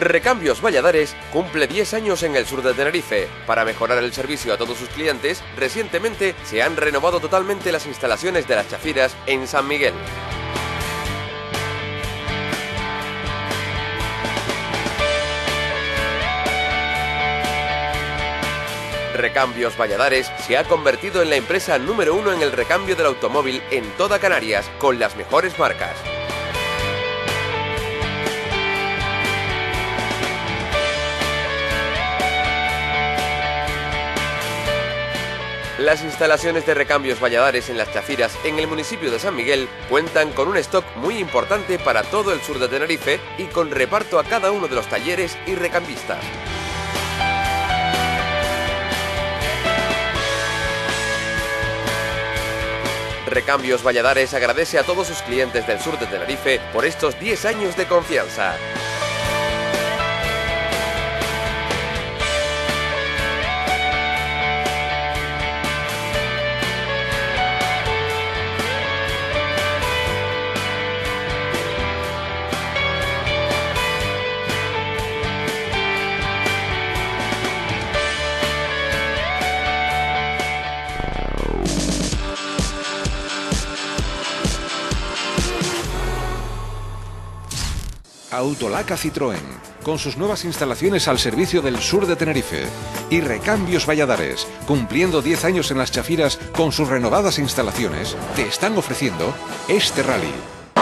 Recambios Valladares cumple 10 años en el sur de Tenerife. Para mejorar el servicio a todos sus clientes, recientemente se han renovado totalmente las instalaciones de las chafiras en San Miguel. Recambios Valladares se ha convertido en la empresa número 1 en el recambio del automóvil en toda Canarias, con las mejores marcas. Las instalaciones de Recambios Valladares en las chafiras en el municipio de San Miguel cuentan con un stock muy importante para todo el sur de Tenerife y con reparto a cada uno de los talleres y recambistas. Recambios Valladares agradece a todos sus clientes del sur de Tenerife por estos 10 años de confianza. Autolaca Citroën, con sus nuevas instalaciones al servicio del sur de Tenerife. Y Recambios Valladares, cumpliendo 10 años en las chafiras con sus renovadas instalaciones, te están ofreciendo este rally.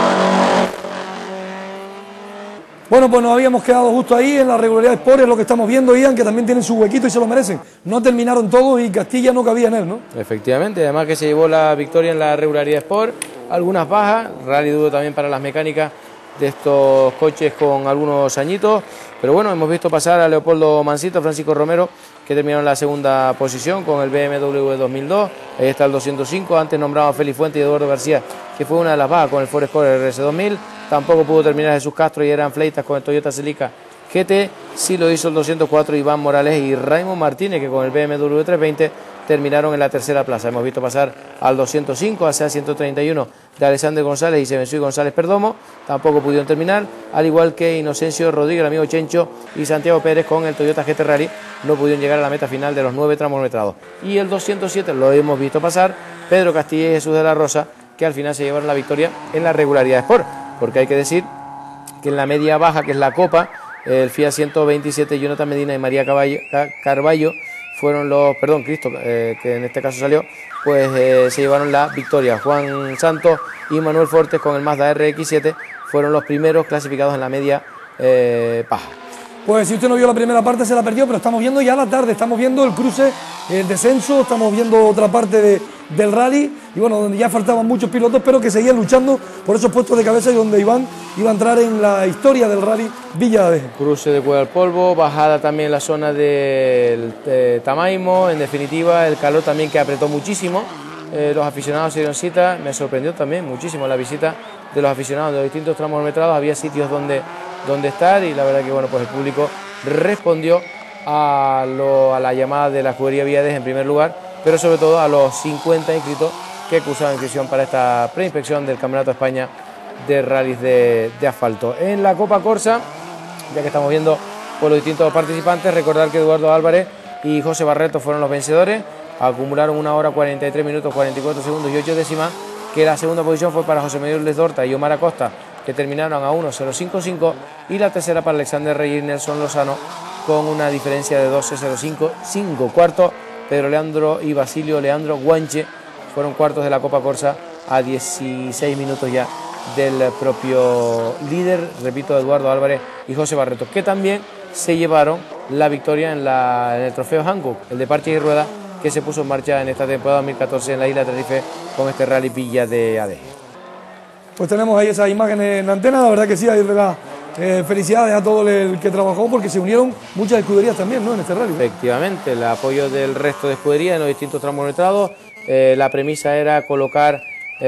Bueno, pues nos habíamos quedado justo ahí en la regularidad Sport, es lo que estamos viendo, Ian, que también tienen su huequito y se lo merecen. No terminaron todos y Castilla no cabía en él, ¿no? Efectivamente, además que se llevó la victoria en la regularidad Sport, algunas bajas, rally duro también para las mecánicas de estos coches con algunos añitos, pero bueno, hemos visto pasar a Leopoldo Mansito, a Francisco Romero, que terminaron en la segunda posición con el BMW 2002, ahí está el 205, antes nombrado a Félix Fuente y Eduardo García, que fue una de las bajas con el Ford Escort RS 2000, tampoco pudo terminar Jesús Castro y eran Fleitas con el Toyota Celica GT, sí lo hizo el 204 Iván Morales y Raymond Martínez, que con el BMW 320 terminaron en la tercera plaza. Hemos visto pasar al 205, al SEA 131 de Alexander González y Sebensui González Perdomo, tampoco pudieron terminar, al igual que Inocencio Rodríguez, el amigo Chencho, y Santiago Pérez con el Toyota GT Rally, no pudieron llegar a la meta final de los 9 tramos metrados. Y el 207 lo hemos visto pasar, Pedro Castilla y Jesús de la Rosa, que al final se llevaron la victoria en la regularidad Sport, porque hay que decir que en la media baja, que es la Copa, el Fiat 127, Jonathan Medina y María Carballo fueron los, Cristo, que en este caso salió, pues se llevaron la victoria. Juan Santos y Manuel Fortes con el Mazda RX-7 fueron los primeros clasificados en la media baja. Pues si usted no vio la primera parte se la perdió, pero estamos viendo ya la tarde, estamos viendo el cruce, el descenso, estamos viendo otra parte del rally, y bueno, donde ya faltaban muchos pilotos, pero que seguían luchando por esos puestos de cabeza y donde Iván iba a entrar en la historia del rally Villa de Adeje. Cruce de Cueva al Polvo, bajada también en la zona del Tamaimo, en definitiva el calor también que apretó muchísimo, los aficionados se dieron cita, me sorprendió también muchísimo la visita de los aficionados de los distintos tramos metrados, había sitios donde estar y la verdad que bueno, pues el público respondió a la llamada de la juguería Villades en primer lugar, pero sobre todo a los 50 inscritos que cursaban inscripción para esta preinspección del Campeonato de España de rallies de asfalto. En la Copa Corsa, ya que estamos viendo por los distintos participantes, recordar que Eduardo Álvarez y José Barreto fueron los vencedores, acumularon 1 hora 43 minutos 44 segundos y 8 décimas, que la segunda posición fue para José Miguel Lesdorta y Omar Acosta, que terminaron a 1.055, y la tercera para Alexander Reyes y Nelson Lozano con una diferencia de 12.05, 5 cuartos. Pedro Leandro y Basilio Leandro Guanche fueron cuartos de la Copa Corsa a 16 minutos ya del propio líder, repito, Eduardo Álvarez y José Barreto, que también se llevaron la victoria en el trofeo Hankook, el de parches y ruedas, que se puso en marcha en esta temporada 2014 en la isla de Tenerife con este rally Villa de Adeje. Pues tenemos ahí esas imágenes en la antena, la verdad que sí, hay felicidades a todo el que trabajó, porque se unieron muchas escuderías también, ¿no?, en este rally. Efectivamente, el apoyo del resto de escuderías en los distintos tramos metrados. La premisa era colocar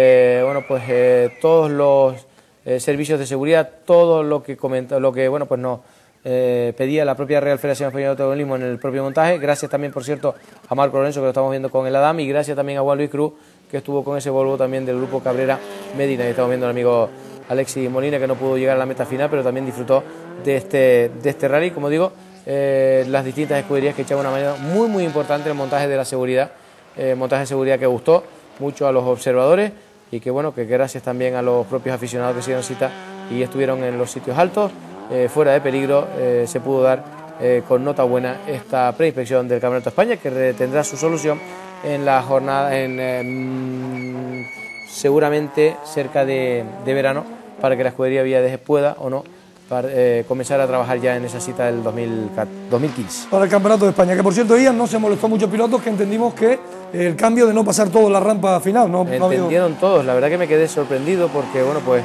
todos los servicios de seguridad, todo lo que nos pedía la propia Real Federación Española de Automovilismo en el propio montaje. Gracias también, por cierto, a Marco Lorenzo, que lo estamos viendo con el Adam, y gracias también a Juan Luis Cruz, que estuvo con ese Volvo también del grupo Cabrera Medina, y estamos viendo al amigo Alexis Molina, que no pudo llegar a la meta final, pero también disfrutó de este rally. Como digo, las distintas escuderías que echaban una mano muy importante en el montaje de la seguridad, montaje de seguridad que gustó mucho a los observadores y que bueno, que gracias también a los propios aficionados que se dieron cita y estuvieron en los sitios altos, fuera de peligro, se pudo dar con nota buena esta preinspección del Campeonato de España, que tendrá su solución en la jornada, seguramente cerca de verano, para que la escudería Villadeje pueda o no comenzar a trabajar ya en esa cita del 2015. Para el Campeonato de España, que por cierto, Ian, no se molestó muchos pilotos, que entendimos que el cambio de no pasar todo en la rampa final. No entendieron todos, la verdad que me quedé sorprendido porque, bueno, pues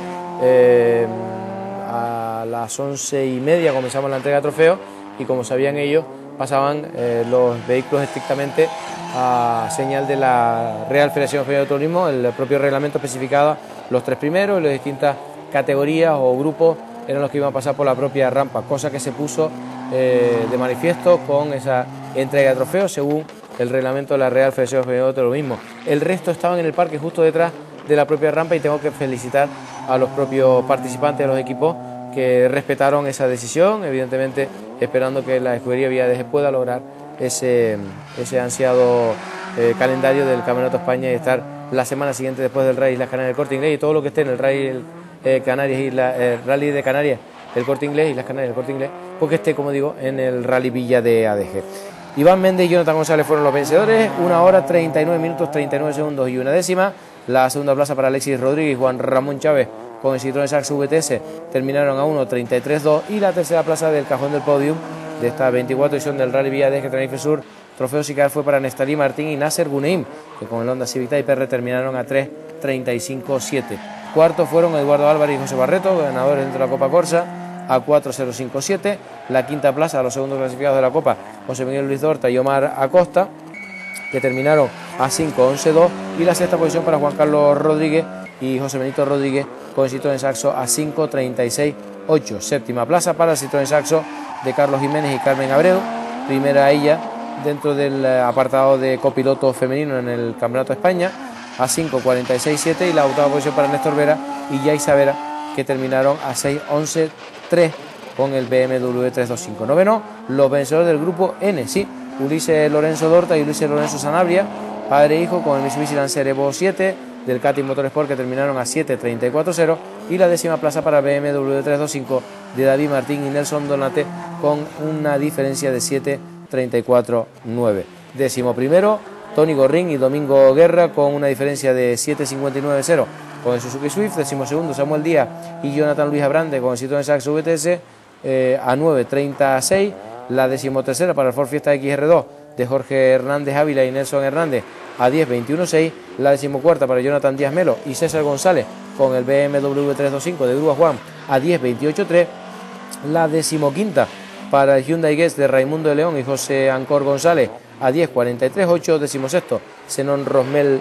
a las 11:30 comenzamos la entrega de trofeos y como sabían ellos, pasaban los vehículos estrictamente a señal de la Real Federación Española de Automovilismo. El propio reglamento especificaba los 3 primeros y las distintas categorías o grupos eran los que iban a pasar por la propia rampa, cosa que se puso de manifiesto con esa entrega de trofeos según el reglamento de la Real Federación Española de Automovilismo. El resto estaban en el parque justo detrás de la propia rampa y tengo que felicitar a los propios participantes de los equipos que respetaron esa decisión, evidentemente esperando que la escudería Villadeje pueda lograr ese ansiado calendario del Campeonato de España y estar la semana siguiente después del Rally Islas Canarias del Corte Inglés y todo lo que esté en el Rally Canarias y Rally de Canarias del Corte Inglés y las Canarias del Corte Inglés, porque esté, como digo, en el Rally Villa de ADG. Iván Méndez y Jonathan González fueron los vencedores, 1 hora 39 minutos 39 segundos y 1 décima. La segunda plaza para Alexis Rodríguez y Juan Ramón Chávez con el Citroën Saxo VTS terminaron a 1:33.2 y la tercera plaza del cajón del podium de esta 24 edición del Rally Villadeje Tenerife Sur Trofeo Sicar fue para Nestalí Martín y Nasser Guneim, que con el Honda Civic Type R terminaron a 3:35.7. Cuartos fueron Eduardo Álvarez y José Barreto, ganadores dentro de la Copa Corsa, a 4:05.7. La quinta plaza, los segundos clasificados de la Copa, José Miguel Luis Dorta y Omar Acosta, que terminaron a 5:11.2. Y la sexta posición para Juan Carlos Rodríguez y José Benito Rodríguez con el Citroën Saxo a 5:36.8. Séptima plaza para el Citroën Saxo de Carlos Jiménez y Carmen Abreu, primera ella dentro del apartado de copiloto femenino en el Campeonato de España, a 5:46.7. Y la octava posición para Néstor Vera y Yaisa Vera, que terminaron a 6:11.3 con el BMW 325. Noveno, los vencedores del grupo N, sí, Ulises Lorenzo Dorta y Ulises Lorenzo Sanabria, padre e hijo, con el Mitsubishi Lancer Evo 7 del Katin Motorsport, que terminaron a 7:34.0. Y la décima plaza para BMW 325 de David Martín y Nelson Donate, con una diferencia de 7:34.9. Décimo primero, Tony Gorrín y Domingo Guerra, con una diferencia de 7:59.0 con el Suzuki Swift. Décimo segundo, Samuel Díaz y Jonathan Luis Abrande con el Citroën Saxo VTS a 9:36. La decimotercera para el Ford Fiesta XR2 de Jorge Hernández Ávila y Nelson Hernández a 10:21.6. La decimocuarta para Jonathan Díaz Melo y César González con el BMW 325 de Grúa Juan a 10:28.3. La decimoquinta para el Hyundai Getz de Raimundo de León y José Ancor González a 10:43.8. Decimosexto, Zenón Rosmel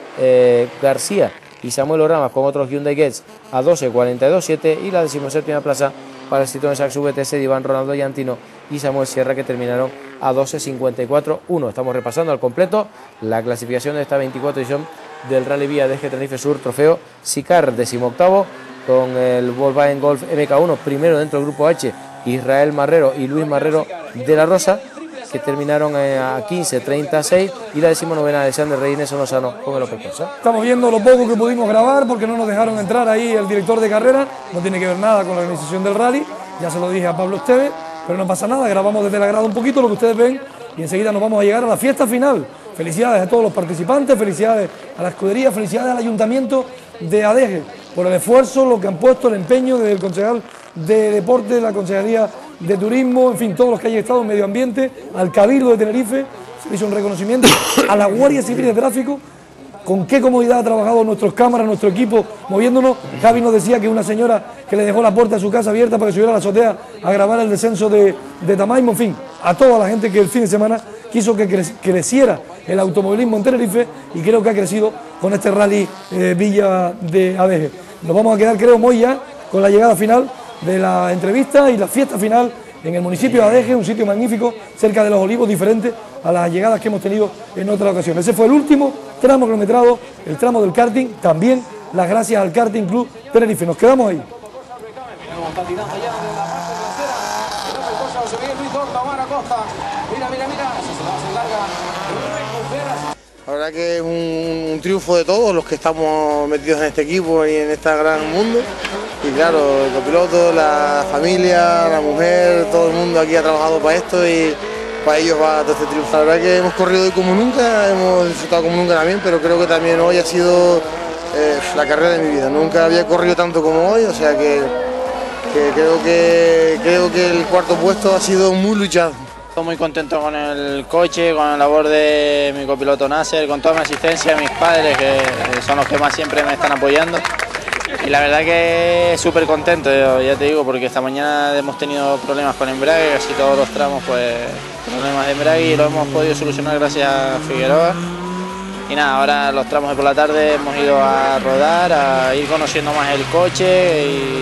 García y Samuel Oramas con otros Hyundai Getz a 12:42.7. Y la decimoséptima plaza para el Citroën Saxo VTS de Iván Ronaldo Llantino y Samuel Sierra, que terminaron a 12:54.1. Estamos repasando al completo la clasificación de esta 24 edición del Rally Villadeje Tenerife Sur Trofeo Sicar. 18º con el Volkswagen Golf MK1, primero dentro del grupo H, Israel Marrero y Luis Marrero de la Rosa, que terminaron a 15:36. Y la 19ª, Alexander Reyes Lozano con el Opel Corsa. Estamos viendo lo poco que pudimos grabar porque no nos dejaron entrar ahí el director de carrera. No tiene que ver nada con la organización del rally, ya se lo dije a Pablo Esteves, pero no pasa nada, grabamos desde la grada un poquito lo que ustedes ven y enseguida nos vamos a llegar a la fiesta final. Felicidades a todos los participantes, felicidades a la escudería, felicidades al ayuntamiento de Adeje por el esfuerzo, lo que han puesto, el empeño del concejal de deporte, la consejería de turismo, en fin, todos los que hayan estado en medio ambiente, al Cabildo de Tenerife, se hizo un reconocimiento, a la Guardia Civil de Tráfico, con qué comodidad ha trabajado nuestros cámaras, nuestro equipo, moviéndonos. Javi nos decía que una señora que le dejó la puerta de su casa abierta para que subiera a la azotea a grabar el descenso de Tamaimo, en fin, a toda la gente que el fin de semana quiso que creciera el automovilismo en Tenerife, y creo que ha crecido con este rally Villa de Adeje. Nos vamos a quedar, creo, muy ya con la llegada final de la entrevista y la fiesta final en el municipio de Adeje, un sitio magnífico cerca de Los Olivos, diferente a las llegadas que hemos tenido en otras ocasiones. Ese fue el último tramo cronometrado, el tramo del karting, también las gracias al Karting Club Tenerife. Nos quedamos ahí. patinaje allá de la parte trasera. Mira el coche José Miguel Luis Dorta, Omar Acosta. Mira, mira, mira. Se larga. La verdad que es un triunfo de todos los que estamos metidos en este equipo y en este gran mundo. Y claro, el copiloto, la familia, la mujer, todo el mundo aquí ha trabajado para esto y para ellos va todo este triunfo. La verdad que hemos corrido hoy como nunca, hemos disfrutado como nunca también, pero creo que también hoy ha sido la carrera de mi vida. Nunca había corrido tanto como hoy, o sea que creo que el cuarto puesto ha sido muy luchado. Estoy muy contento con el coche, con la labor de mi copiloto Nasser, con toda mi asistencia, mis padres, que son los que más siempre me están apoyando. Y la verdad que súper contento, ya te digo, porque esta mañana hemos tenido problemas con embrague, casi todos los tramos, pues problemas de embrague, y lo hemos podido solucionar gracias a Figueroa. Y nada, ahora los tramos de por la tarde hemos ido a rodar, a ir conociendo más el coche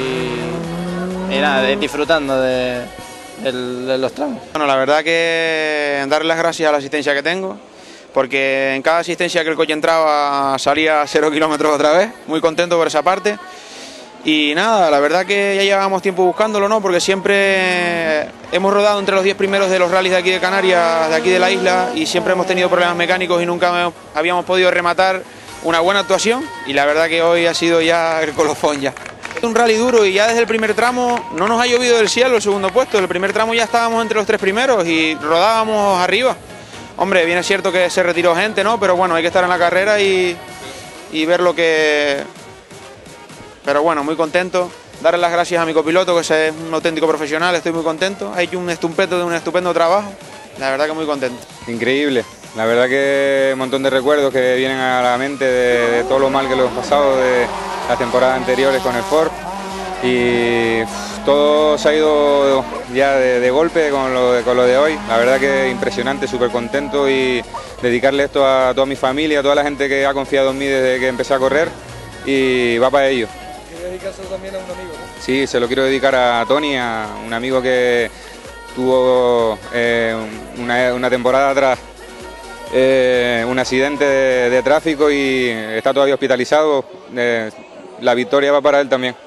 y nada, disfrutando de los tramos. Bueno, la verdad que darle las gracias a la asistencia que tengo, porque en cada asistencia que el coche entraba salía a 0 kilómetros otra vez, muy contento por esa parte. Y nada, la verdad que ya llevábamos tiempo buscándolo, ¿no? Porque siempre hemos rodado entre los 10 primeros de los rallies de aquí de Canarias, de aquí de la isla, y siempre hemos tenido problemas mecánicos y nunca habíamos podido rematar una buena actuación, y la verdad que hoy ha sido ya el colofón ya. Un rally duro, y ya desde el primer tramo no nos ha llovido del cielo el segundo puesto. El primer tramo ya estábamos entre los 3 primeros y rodábamos arriba. Hombre, bien es cierto que se retiró gente, ¿no? Pero bueno, hay que estar en la carrera y ver lo que... Pero bueno, muy contento. Darle las gracias a mi copiloto, que es un auténtico profesional, estoy muy contento. Ha hecho un estupendo trabajo. La verdad que muy contento. Increíble. La verdad que un montón de recuerdos que vienen a la mente de todo lo mal que lo hemos pasado, de las temporadas anteriores con el Ford, y todo se ha ido ya de golpe con lo de hoy. La verdad que impresionante, súper contento, y dedicarle esto a toda mi familia, a toda la gente que ha confiado en mí desde que empecé a correr, y va para ello. ¿Quieres dedicárselo también a un amigo, no? Sí, se lo quiero dedicar a Tony, a un amigo que tuvo una temporada atrás un accidente de tráfico y está todavía hospitalizado. La victoria va para él también.